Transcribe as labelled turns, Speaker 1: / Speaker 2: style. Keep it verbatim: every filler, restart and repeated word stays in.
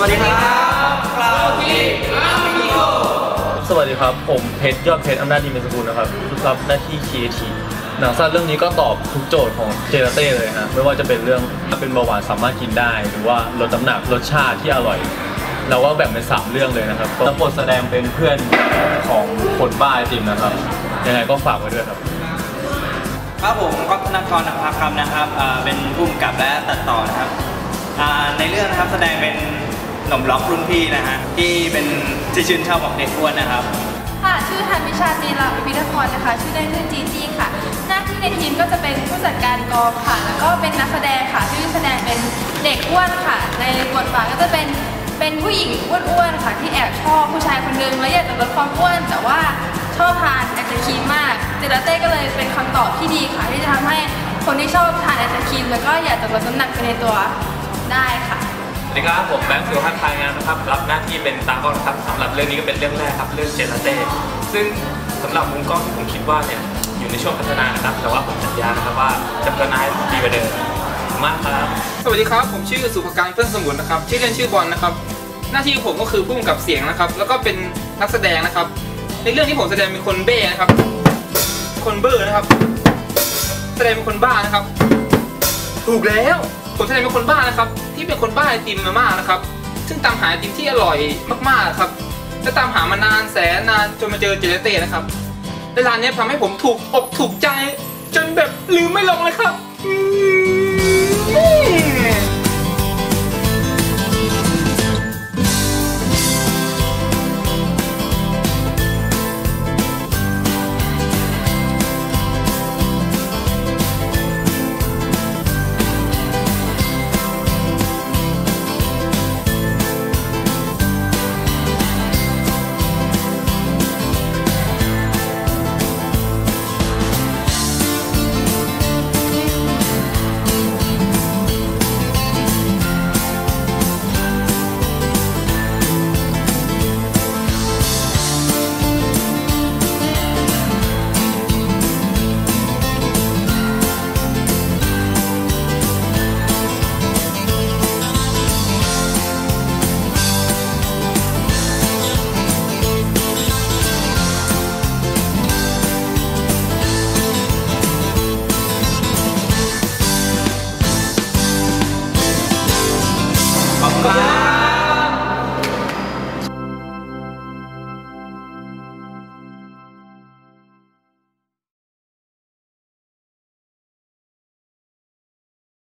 Speaker 1: วัสดีครับเราที่อามิโก
Speaker 2: สวัสดีครับผมเพชรยอดเพชรอำนาจดีเมสกุลนะครับรับหน้าที่ครีเอทีฟหนังสั้นเรื่องนี้ก็ตอบทุกโจทย์ของเจลาเต้เลยฮะไม่ว่าจะเป็นเรื่องเป็นเบาหวานสามารถกินได้หรือว่าลดน้ำหนักรสชาติที่อร่อยเราว่าแบ่งเป็นสามเรื่องเลยนะครับแล้วบทแสดงเป็นเพื่อนของคนบ้าไอติมนะครับยังไงก็ฝากไว้ด้วยครับ
Speaker 1: ครับผมก็ธนากรนภาคำนะครับเป็นผู้กำกับและตัดต่อนะครับในเรื่องนะครับแสดงเป็นหนุ่มล็อกรุ่นพี่นะฮะที่เป็นที่ชื่นชอบของเด็กอ้วนนะครับ
Speaker 3: ค่ะชื่อธันวิชาตีลาพิพิธพรนะคะชื่อเล่นชื่อจีจี้ค่ะหน้าที่ในทีมก็จะเป็นผู้จัดการกองค่ะแล้วก็เป็นนักแสดงค่ะที่แสดงเป็นเด็กอ้วนค่ะในบทบาทก็จะเป็นเป็นผู้หญิงอ้วนๆค่ะที่แอบชอบผู้ชายคนนึงแล้วอยากจะลดความอ้วนแต่ว่าชอบทานไอศครีมมากเจลาเต้ก็เลยเป็นคำตอบที่ดีค่ะที่จะทำให้คนที่ชอบทานไอศครีมแล้วก็อยากจะลดน้ำหนักไปในตัวได้ค่ะ
Speaker 2: สวัสดีครับผมแบงค์สุภาพพายงานนะครับรับหน้าที่เป็นตากล้องครับสำหรับเรื่องนี้ก็เป็นเรื่องแรกครับเรื่องเจลาเต้ซึ่งสำหรับมุมกล้องที่ผมคิดว่าเนี่ยอยู่ในช่วงพัฒนานะครับแต่ว่าผมสัญญานะครับว่าจะพัฒนาให้ดีกว่าเดิมมากครับ
Speaker 4: สวัสดีครับผมชื่อสุภการเพื่อนสมุนนะครับชื่อเล่นชื่อบอลนะครับหน้าที่ผมก็คือผู้กำกับเสียงนะครับแล้วก็เป็นนักแสดงนะครับในเรื่องที่ผมแสดงเป็นคนเบ้นะครับคนเบอร์นะครับแสดงเป็นคนบ้านะครับถูกแล้วผมแสดงเป็นคนบ้านะครับที่เป็นคนบ้าไอติมมามากนะครับซึ่งตามหาไอติมที่อร่อยมากๆครับและตามหามานานแสนนานจนมาเจอเจลาเต้นะครับและร้านนี้ทำให้ผมถูกอกถูกใจจนแบบลืมไม่ลงเลยครับ